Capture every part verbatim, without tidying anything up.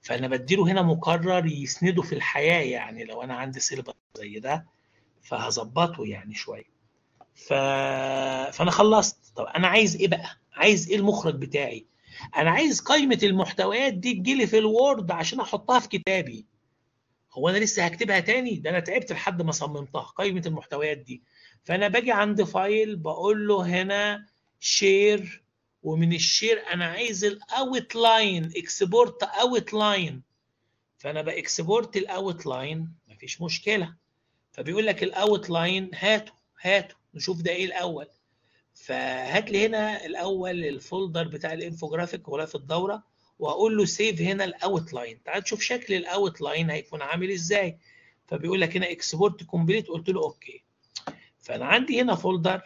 فانا بديله هنا مقرر يسنده في الحياه، يعني لو انا عندي سيلبس زي ده فهظبطه يعني شويه. ف... فانا خلصت. طب انا عايز ايه بقى؟ عايز ايه المخرج بتاعي؟ انا عايز قائمه المحتويات دي تجيلي في الوورد عشان احطها في كتابي. هو انا لسه هكتبها تاني؟ ده انا تعبت لحد ما صممتها قائمه المحتويات دي. فانا باجي عند فايل بقول له هنا شير، ومن الشير انا عايز الاوت لاين، اكسبورت اوت لاين. فانا باكسبورت الاوت لاين، مفيش مشكله. فبيقول لك الاوت لاين هاته هاته نشوف ده ايه الاول. فهات لي هنا الاول الفولدر بتاع الانفوجرافيك غلاف الدوره، وهقول له سيف هنا الاوت لاين. تعال تشوف شكل الاوت لاين هيكون عامل ازاي. فبيقول لك هنا اكسبورت كومبليت، قلت له اوكي. فانا عندي هنا فولدر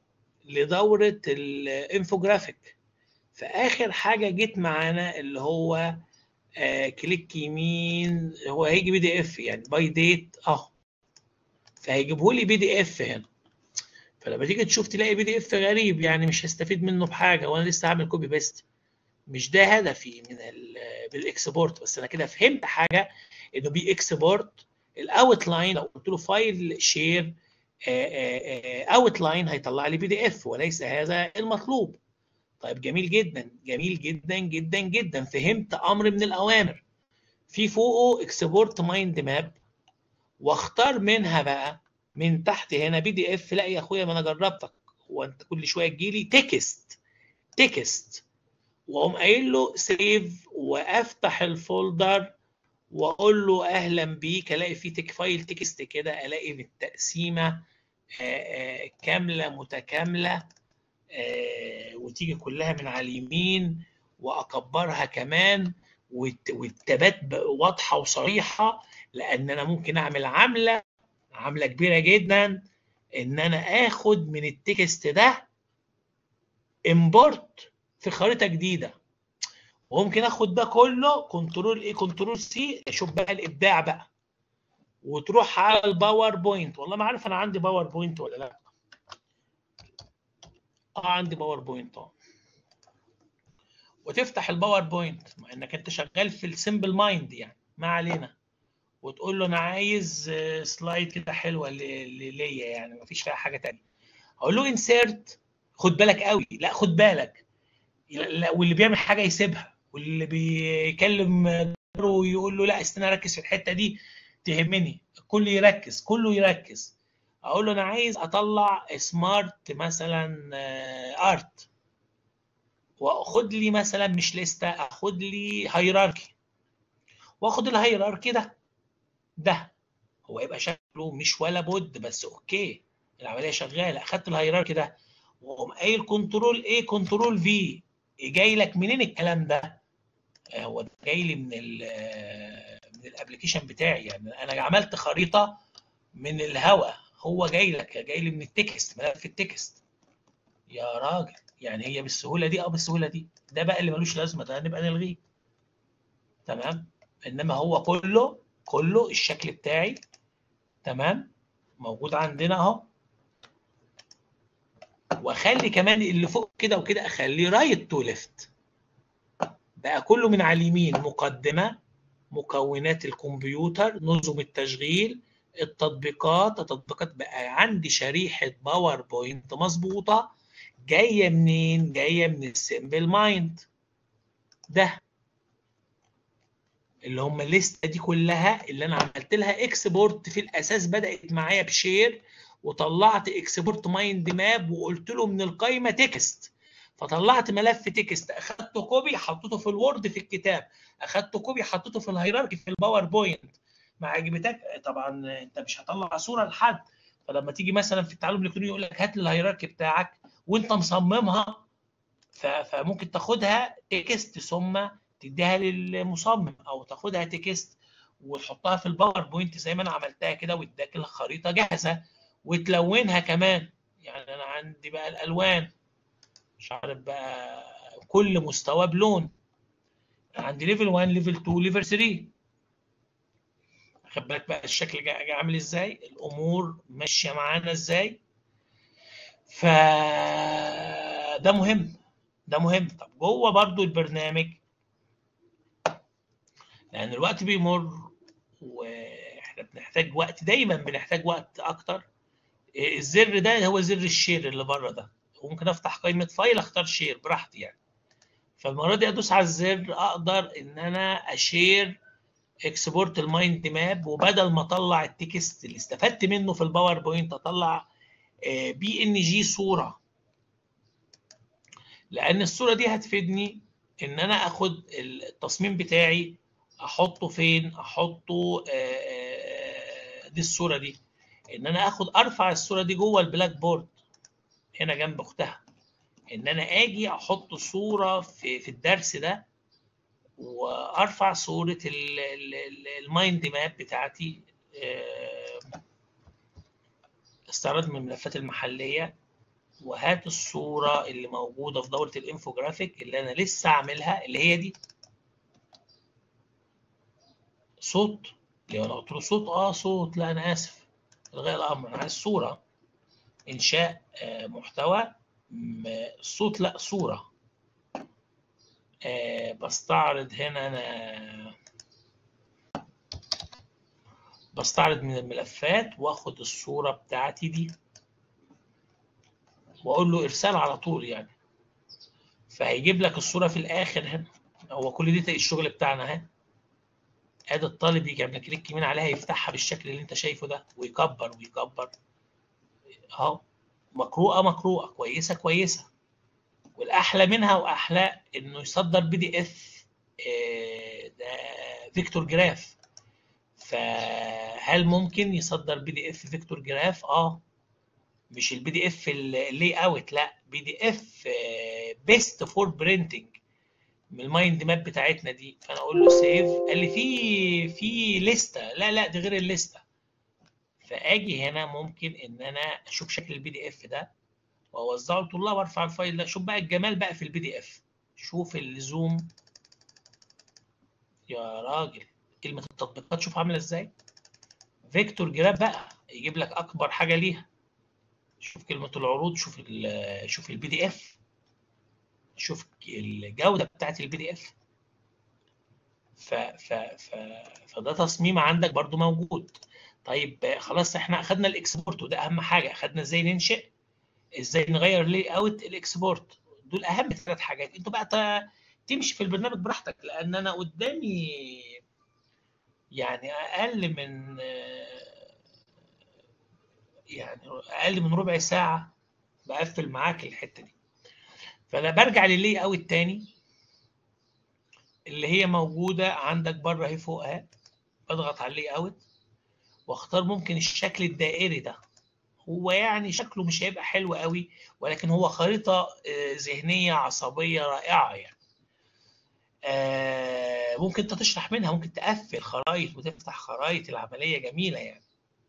لدوره الانفوجرافيك. فاخر حاجه جيت معانا اللي هو آه كليك يمين، هو هيجي بي دي اف يعني باي ديت اهو، فهيجيبه لي بي دي اف هنا. فلما تيجي تشوف تلاقي بي دي اف غريب، يعني مش هستفيد منه بحاجه وانا لسه هعمل كوبي بيست. مش ده هدفي من بالاكسبورت. بس انا كده فهمت حاجه، انه بيكسبورت الاوت لاين. لو قلت له فايل شير اوت لاين هيطلع لي بي دي اف، وليس هذا المطلوب. طيب جميل جدا جميل جدا جدا جدا، فهمت امر من الاوامر. في فوقه اكسبورت مايند ماب، واختار منها بقى من تحت هنا بي دي اف. لا يا اخويا، ما انا جربتك، هو انت كل شويه تجيلي تكست تكست، واقوم قايل له سيف، وافتح الفولدر واقول له اهلا بيك. الاقي فيه تك فايل تكست كده، الاقي بالتقسيمه كامله متكامله، وتيجي كلها من على اليمين، واكبرها كمان، والتبات واضحه وصريحه. لان انا ممكن اعمل عمله عمله كبيره جدا، ان انا اخد من التكست ده امبورت في خريطه جديده، وممكن اخد ده كله كنترول ايه كنترول سي. اشوف بقى الابداع بقى، وتروح على الباوربوينت. والله ما عارف انا عندي باوربوينت ولا لا. اه عندي باوربوينت اه. وتفتح الباوربوينت مع انك انت شغال في السمبل مايند يعني، ما علينا. وتقول له انا عايز سلايد كده حلوه ليا يعني، ما فيش فيها حاجه ثانيه. اقول له انسيرت. خد بالك قوي، لا خد بالك، لا، واللي بيعمل حاجه يسيبها، واللي بيكلم ويقول له لا استنى اركز في الحته دي تهمني. كله يركز كله يركز. اقول له انا عايز اطلع سمارت مثلا ارت، واخد لي مثلا مش لسته، اخد لي هيراركي، واخد الهيراركي ده ده هو يبقى شكله مش ولا بد، بس اوكي العمليه شغاله. اخدت الهيراركي ده، واقوم قايل كنترول ايه كنترول في. جاي لك منين الكلام ده؟ هو جاي لي من ال من الابلكيشن بتاعي. يعني انا عملت خريطه من الهواء، هو جاي لك جاي لي من التكست، ملف التكست. يا راجل يعني هي بالسهوله دي؟ اه بالسهوله دي. ده بقى اللي ملوش لازمه، ده نبقى نلغيه. تمام. انما هو كله كله الشكل بتاعي تمام موجود عندنا اهو. واخلي كمان اللي فوق كده وكده اخليه رايت تو ليفت، بقى كله من على اليمين. مقدمه، مكونات الكمبيوتر، نظم التشغيل، التطبيقات التطبيقات بقى عندي شريحه باوربوينت مظبوطه. جايه منين؟ جايه من السمبل مايند ده، اللي هم الليسته دي كلها اللي انا عملت لها اكسبورت. في الاساس بدات معايا بشير، وطلعت اكسبورت مايند ماب، وقلت له من القائمه تكست. فطلعت ملف تكست، اخدته كوبي حطيته في الوورد في الكتاب، اخدته كوبي حطيته في الهيراركي في الباوربوينت. ما عجبتك طبعا انت مش هطلع صوره لحد. فلما تيجي مثلا في التعلم الالكتروني يقول لك هات لي الهيراركي بتاعك وانت مصممها، فممكن تاخدها تكست ثم تديها للمصمم، او تاخدها تكست وتحطها في الباوربوينت زي ما انا عملتها كده، واداك الخريطه جاهزه، وتلونها كمان. يعني انا عندي بقى الالوان، مش عارف بقى كل مستوى بلون. عندي ليفل واحد ليفل اتنين ليفل تلاتة. خد بالك بقى الشكل جاي عامل ازاي، الامور ماشيه معانا ازاي. فده مهم، ده مهم. طب جوه برضو البرنامج لان الوقت بيمر واحنا بنحتاج وقت، دايما بنحتاج وقت اكتر. الزر ده هو زر الشير اللي بره ده، وممكن افتح قائمه فايل اختار شير براحتي يعني. فالمره دي ادوس على الزر اقدر ان انا اشير اكسبورت المايند ماب، وبدل ما اطلع التكست اللي استفدت منه في الباوربوينت اطلع بي ان جي صوره، لان الصوره دي هتفيدني ان انا اخد التصميم بتاعي احطه فين، احطه دي الصوره دي، ان انا اخد ارفع الصوره دي جوه البلاك بورد هنا جنب اختها، ان انا اجي احط صوره في في الدرس ده، وارفع صوره المايند ماب بتاعتي، استعراض من الملفات المحليه، وهات الصوره اللي موجوده في دوره الانفوجرافيك اللي انا لسه عاملها اللي هي دي. صوت؟ لو انا قلت له صوت اه صوت، لا انا اسف، الغاء الامر، انا عايز صوره. انشاء آه محتوى، الصوت لا صوره. آه بستعرض هنا انا، بستعرض من الملفات واخد الصوره بتاعتي دي واقول له ارسال على طول يعني، فهيجيب لك الصوره في الاخر هنا. هو كل دي الشغل بتاعنا اهي. ادي الطالب يجي يعمل كليك يمين عليها يفتحها بالشكل اللي انت شايفه ده، ويكبر ويكبر اهو. مقروءه مقروءه، كويسه كويسه. والاحلى منها واحلى انه يصدر بي دي اف، ده فيكتور جراف. فهل ممكن يصدر بي دي اف فيكتور جراف؟ اه، مش البي دي اف اللي اوت، لا بي دي اف بيست فور برينتنج من المايند ماب بتاعتنا دي. فانا اقول له سيف، قال لي في في لسته، لا لا دي غير الليسته. فاجي هنا ممكن ان انا اشوف شكل البي دي اف ده واوزعه للطلاب وارفع الفايل ده. شوف بقى الجمال بقى في البي دي اف، شوف الزوم يا راجل، كلمه التطبيقات شوف عامله ازاي. فيكتور جراف بقى يجيب لك اكبر حاجه ليها. شوف كلمه العروض، شوف ال شوف البي دي اف، شوف الجوده بتاعت البي دي اف. ف ف ف فده تصميم عندك برضو موجود. طيب خلاص احنا اخدنا الاكسبورت وده اهم حاجه، اخدنا ازاي ننشئ، ازاي نغير لي اوت الاكسبورت. دول اهم ثلاث حاجات. انتوا بقى تمشي في البرنامج براحتك، لان انا قدامي يعني اقل من يعني اقل من ربع ساعه بقفل معاك الحته دي. فانا برجع للي اوت تاني اللي هي موجوده عندك بره اهي فوق اهي. بضغط على اللي اوت واختار ممكن الشكل الدائري ده. هو يعني شكله مش هيبقى حلو قوي، ولكن هو خريطه ذهنيه عصبيه رائعه يعني. آه ممكن انت تشرح منها، ممكن تقفل خرائط وتفتح خرائط، العمليه جميله يعني.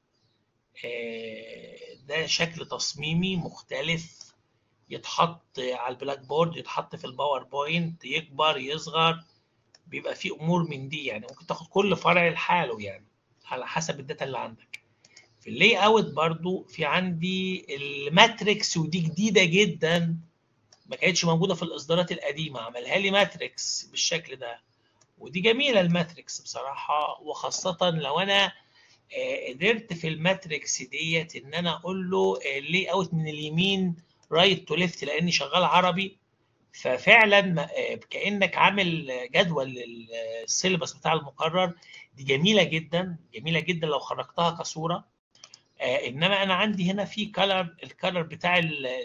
آه ده شكل تصميمي مختلف، يتحط على البلاك بورد، يتحط في الباوربوينت، يكبر يصغر، بيبقى فيه امور من دي يعني. ممكن تاخد كل فرع لحاله يعني على حسب الداتا اللي عندك. في اللي اوت برضو في عندي الماتريكس، ودي جديده جدا ما كانتش موجوده في الاصدارات القديمه، عملها لي ماتريكس بالشكل ده. ودي جميله الماتريكس بصراحه، وخاصه لو انا قدرت في الماتريكس ديت ان انا اقول له اللي اوت من اليمين رايت تو ليفت، لاني شغال عربي. ففعلا كانك عامل جدول للسيلبس بتاع المقرر. دي جميله جدا جميله جدا لو خرجتها كصوره. انما انا عندي هنا في كلر، الكلر بتاع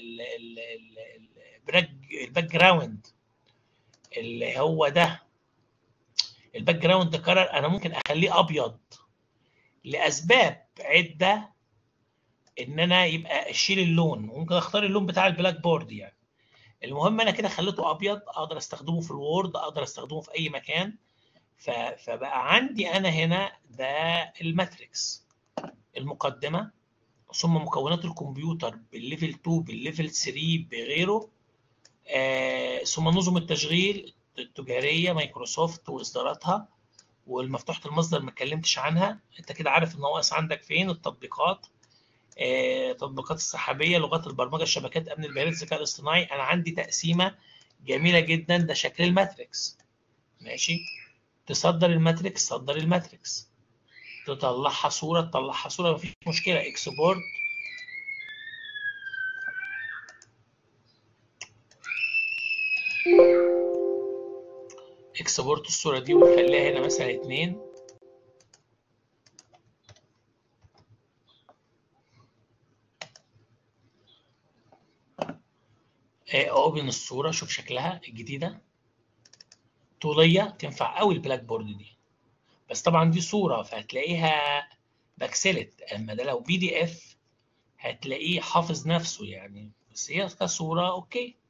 الباك جراوند اللي هو ده، الباك جراوند كلر انا ممكن اخليه ابيض لاسباب عده، ان انا يبقى اشيل اللون، ممكن اختار اللون بتاع البلاك بورد يعني. المهم انا كده خليته ابيض، اقدر استخدمه في الوورد، اقدر استخدمه في اي مكان. فبقى عندي انا هنا ده الماتريكس، المقدمه، ثم مكونات الكمبيوتر بالليفل اتنين بالليفل تلاتة بغيره، آه، ثم نظم التشغيل التجاريه مايكروسوفت واصداراتها، والمفتوحه المصدر ما اتكلمتش عنها، انت كده عارف النواقص عندك فين. التطبيقات، آه، تطبيقات السحابيه، لغات البرمجه، الشبكات، امن البيانات، الذكاء الاصطناعي. انا عندي تقسيمه جميله جدا، ده شكل الماتريكس ماشي. تصدر الماتريكس صدر الماتريكس، تطلعها صورة تطلعها صورة، مفيش مشكلة. اكسبورت اكسبورت الصورة دي وتخليها هنا مثلا اتنين، اوبن الصورة، شوف شكلها الجديدة طولية، تنفع قوي البلاك بورد دي. بس طبعا دي صورة فهتلاقيها بكسلت، اما ده لو بي دي اف هتلاقيه حافظ نفسه يعني، بس هي كصورة اوكي.